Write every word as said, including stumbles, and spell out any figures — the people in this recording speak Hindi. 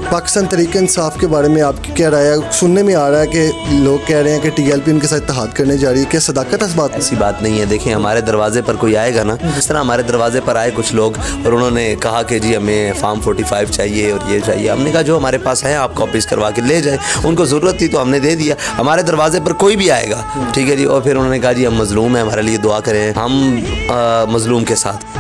पाकिस्तान तहरीक इंसाफ के बारे में आपकी क्या राय है? सुनने में आ रहा है कि लोग कह रहे हैं कि टी एल पी उनके साथ इत्तेहाद करने जा रही है, क्या सदाकत है इस बात? ऐसी बात नहीं है। देखें, हमारे दरवाजे पर कोई आएगा ना, जिस तरह हमारे दरवाजे पर आए कुछ लोग और उन्होंने कहा कि जी हमें फार्म फोर्टी फाइव चाहिए और ये चाहिए, हमने कहा जो हमारे पास है आप कॉपीज़ करवा के ले जाएं। उनको ज़रूरत थी तो हमने दे दिया। हमारे दरवाजे पर कोई भी आएगा, ठीक है जी, और फिर उन्होंने कहा जी हम मजलूम हैं, हमारे लिए दुआ करें, हम मजलूम के साथ